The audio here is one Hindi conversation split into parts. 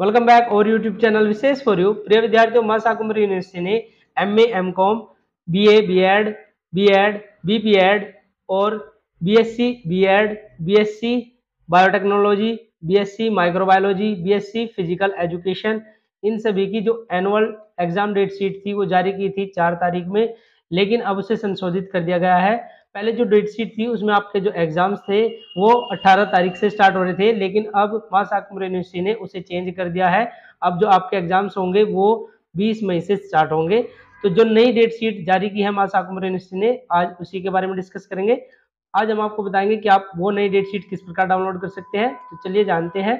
वेलकम बैक और YouTube channel Vishesh for you. प्रिय विद्यार्थियों, मां शाकुंभरी यूनिवर्सिटी ने MA MCOM BA BEd BEd BPEd और BSc BEd BSc biotechnology BSc microbiology BSc physical education, इन सभी की जो एनुअल एग्जाम डेट शीट थी वो जारी की थी 4 तारीख में, लेकिन अब उसे संशोधित कर दिया गया है। पहले जो डेट शीट थी उसमें आपके जो एग्जाम्स थे वो 18 तारीख से स्टार्ट हो रहे थे, लेकिन अब मां शाकुंभरी यूनिवर्सिटी ने उसे चेंज कर दिया है। अब जो आपके एग्जाम्स होंगे वो 20 मई से स्टार्ट होंगे। तो जो नई डेट शीट जारी की है मां शाकुंभरी यूनिवर्सिटी ने, आज उसी के बारे में डिस्कस करेंगे। आज हम आपको बताएंगे कि आप वो नई डेट शीट किस प्रकार डाउनलोड कर सकते हैं। तो चलिए जानते हैं।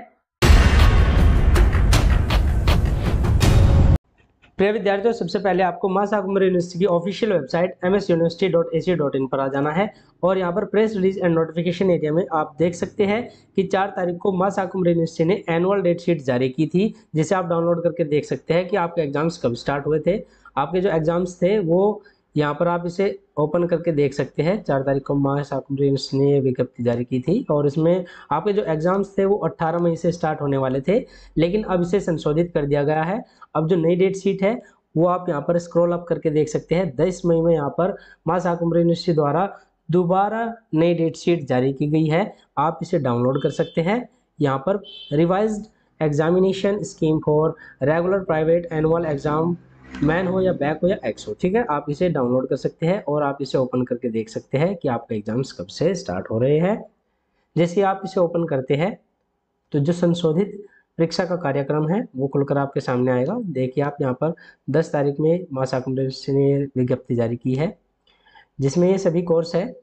प्रिय विद्यार्थियों, सबसे पहले आपको मां शाकुंभरी यूनिवर्सिटी की ऑफिशियल वेबसाइट msuniversity.ac.in पर आ जाना है और यहाँ पर press release and notification area में आप देख सकते हैं कि 4 तारीख को मां शाकुंभरी यूनिवर्सिटी ने एनुअल डेट शीट जारी की थी, जिसे आप डाउनलोड करके देख सकते हैं कि आपके एग्जाम्स कब स्टार्ट हुए थे। आपके जो एग्जाम्स थे वो यहाँ पर आप इसे ओपन करके देख सकते हैं। 4 तारीख को मां शाकुंभरी यूनिवर्सिटी ने विज्ञप्ति जारी की थी और इसमें आपके जो एग्जाम्स थे वो 18 मई से स्टार्ट होने वाले थे, लेकिन अब इसे संशोधित कर दिया गया है। अब जो नई डेट शीट है वो आप यहाँ पर स्क्रॉल अप करके देख सकते हैं। 10 मई में यहाँ पर मां शाकुंभरी यूनिवर्सिटी द्वारा दोबारा नई डेट शीट जारी की गई है। आप इसे डाउनलोड कर सकते हैं। यहाँ पर revised examination scheme for regular private annual exam main हो या बैक हो या एक्स हो, ठीक है, आप इसे डाउनलोड कर सकते हैं और आप इसे ओपन करके देख सकते हैं कि आपके एग्जाम्स कब से स्टार्ट हो रहे हैं। जैसे आप इसे ओपन करते हैं तो जो संशोधित परीक्षा का कार्यक्रम है वो खुलकर आपके सामने आएगा। देखिए आप यहाँ पर 10 तारीख में मां शाकुंभरी यूनिवर्सिटी ने विज्ञप्ति जारी की है, जिसमें ये सभी कोर्स है।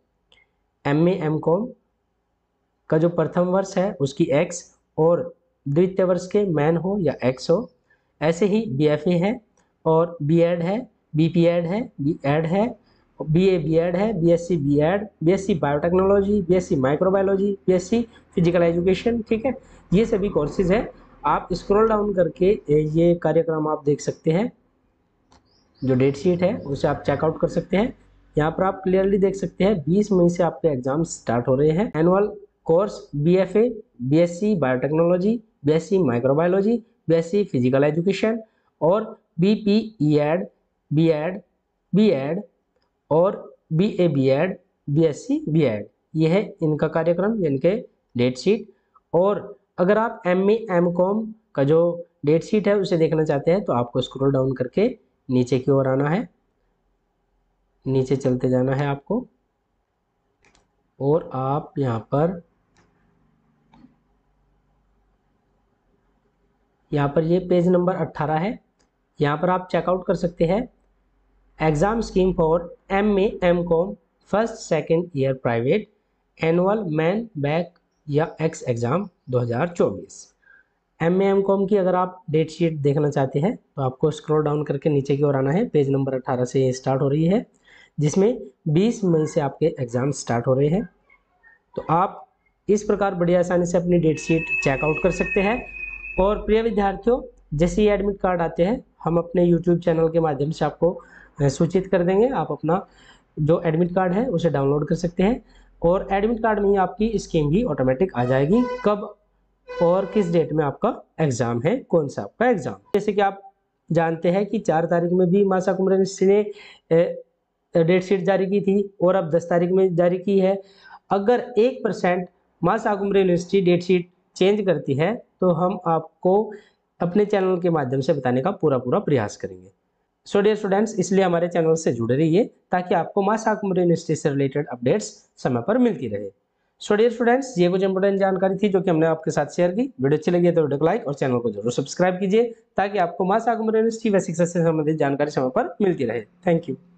MA MCOM का जो प्रथम वर्ष है उसकी एक्स और द्वितीय वर्ष के मैन हो या एक्स हो। ऐसे ही BFA है और BEd है, BPEd है, BEd है, BA BEd है, BSc BEd, BSc biotechnology, BSc microbiology, BSc physical education, ठीक है, ये सभी कोर्सेज है। आप स्क्रॉल डाउन करके ये कार्यक्रम आप देख सकते हैं। जो डेट शीट है उसे आप चेकआउट कर सकते हैं। यहाँ पर आप क्लियरली देख सकते हैं 20 मई से आपके एग्जाम स्टार्ट हो रहे हैं। Annual course BFA, BSc biotechnology, BSc microbiology, BSc physical education और BPEd, BEd, BEd और BA BEd, BSc BEd, ये है इनका कार्यक्रम, इनके डेट शीट। और अगर आप MA MCOM का जो डेट शीट है उसे देखना चाहते हैं तो आपको स्क्रॉल डाउन करके नीचे की ओर आना है, नीचे चलते जाना है आपको और आप यहाँ पर ये पेज नंबर 18 है। यहाँ पर आप चेकआउट कर सकते हैं exam scheme for MA MCOM first second year private annual main back या एक्स एग्जाम 2024। MA MCOM की अगर आप डेट शीट देखना चाहते हैं तो आपको स्क्रॉल डाउन करके नीचे की ओर आना है। पेज नंबर 18 से ये स्टार्ट हो रही है, जिसमें 20 मई से आपके एग्जाम स्टार्ट हो रहे हैं। तो आप इस प्रकार बड़ी आसानी से अपनी डेट शीट चेकआउट कर सकते हैं। और प्रिय विद्यार्थियों, जैसे ही एडमिट कार्ड आते हैं हम अपने यूट्यूब चैनल के माध्यम से आपको सूचित कर देंगे। आप अपना जो एडमिट कार्ड है उसे डाउनलोड कर सकते हैं और एडमिट कार्ड में ही आपकी स्कीम भी ऑटोमेटिक आ जाएगी, कब और किस डेट में आपका एग्जाम है, कौन सा आपका एग्जाम। जैसे कि आप जानते हैं कि 4 तारीख में भी मां शाकुंभरी यूनिवर्सिटी ने डेट शीट जारी की थी और अब 10 तारीख में जारी की है। अगर 1% Maa Shakumbhari university date sheet change करती है तो हम आपको अपने चैनल के माध्यम से बताने का पूरा प्रयास करेंगे। सो डियर स्टूडेंट्स, इसलिए हमारे चैनल से जुड़े रहिए ताकि आपको मां शाकुंभरी यूनिवर्सिटी से रिलेटेड अपडेट्स समय पर मिलती रहे। सो डियर स्टूडेंट्स, ये कुछ इंपोर्टेंट जानकारी थी जो कि हमने आपके साथ शेयर की। वीडियो अच्छी लगी तो वीडियो को लाइक और चैनल को जरूर सब्सक्राइब कीजिए ताकि आपको मां शाकुंभरी यूनिवर्सिटी व शिक्षा से संबंधित जानकारी समय पर मिलती रहे। Thank you.